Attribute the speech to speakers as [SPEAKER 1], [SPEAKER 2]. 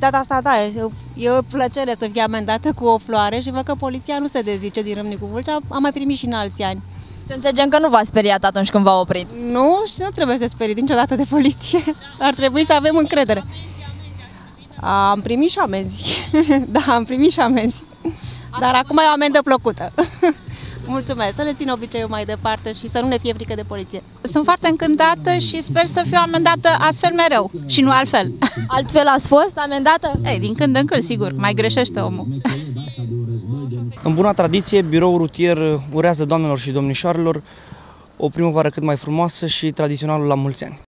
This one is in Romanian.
[SPEAKER 1] data asta, da, e o plăcere să fie amendată cu o floare și văd că poliția nu se dezice din Râmnicu Vâlcea, am mai primit și în alți ani.
[SPEAKER 2] Să înțelegem că nu v-a speriat atunci când v-a oprit.
[SPEAKER 1] Nu, și nu trebuie să te sperii niciodată de poliție, ar trebui să avem încredere. Am primit și amenzi, da, am primit și amenzi, dar acum e o amendă plăcută. Mulțumesc, să le țin obiceiul mai departe și să nu ne fie frică de poliție.
[SPEAKER 3] Sunt foarte încântată și sper să fiu amendată astfel mereu și nu altfel.
[SPEAKER 2] Altfel ați fost amendată?
[SPEAKER 3] Ei, din când în când, sigur, mai greșește omul.
[SPEAKER 4] În buna tradiție, biroul rutier urează doamnelor și domnișoarelor o primăvară cât mai frumoasă și tradițională la mulți ani.